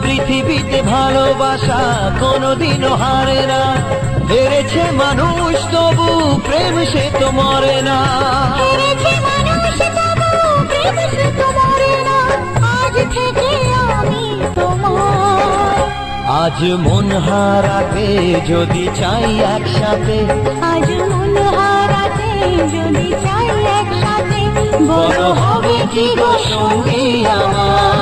পৃথিবীতে ভালোবাসা কোনোদিনও হারে না, হেরেছে মানুষ তবু প্রেম সে তো মরে না। আজ মন হারাতে যদি চাই একসাথে, আজ মন হারাতে যদি চাই একসাথে, বড় হবে কি গো সঙ্গী আমার।